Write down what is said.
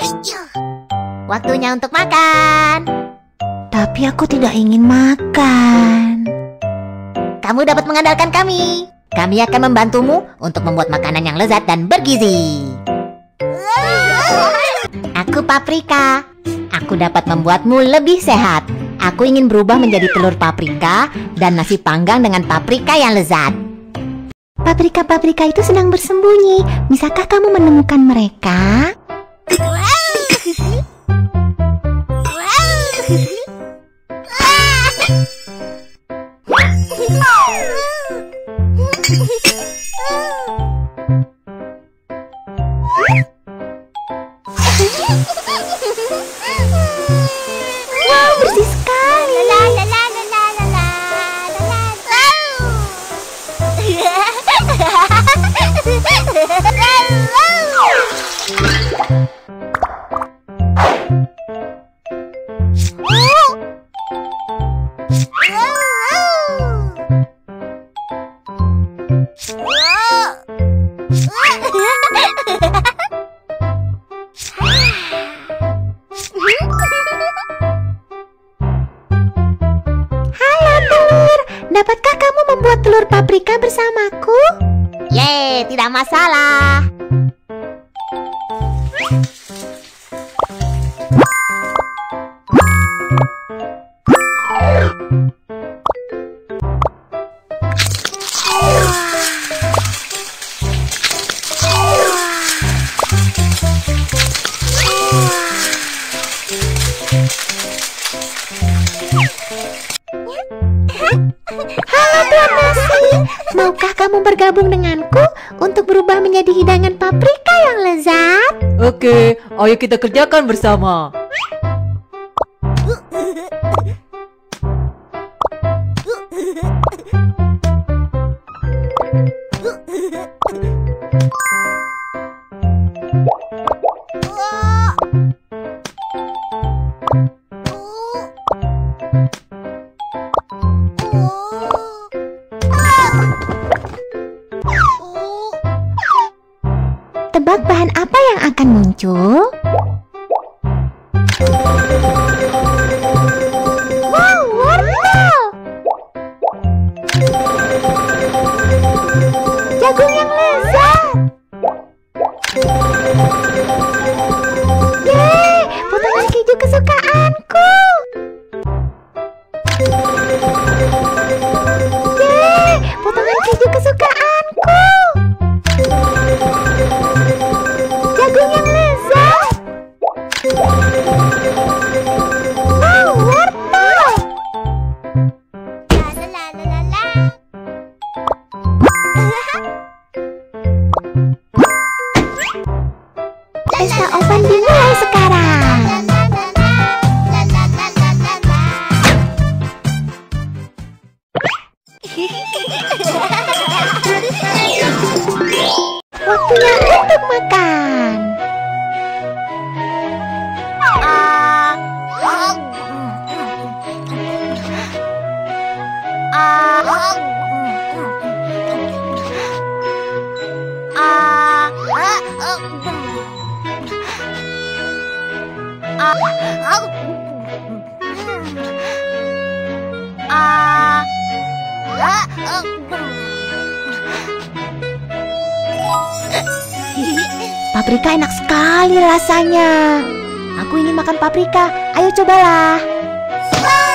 Waktunya untuk makan. Tapi aku tidak ingin makan. Kamu dapat mengandalkan kami. Kami akan membantumu untuk membuat makanan yang lezat dan bergizi. Aku Paprika. Aku dapat membuatmu lebih sehat. Aku ingin berubah menjadi telur paprika dan nasi panggang dengan paprika yang lezat. Paprika-paprika itu sedang bersembunyi. Bisakah kamu menemukan mereka? Wow, bersih sekali. Dapatkah kamu membuat telur paprika bersamaku? Yeay, tidak masalah. Halo Tuan Nasi, maukah kamu bergabung denganku untuk berubah menjadi hidangan paprika yang lezat? Oke, ayo kita kerjakan bersama. Tebak bahan apa yang akan muncul? Wow, wortel! Jagung yang lezat! Yeay, potongan keju kesukaanku! Yeay, potongan keju kesukaanku! Jagung yang lezat. Wow, wortel. Pesta oven dimulai sekarang. Waktunya untuk makan. Paprika enak sekali rasanya. Aku ingin makan paprika. Ayo cobalah.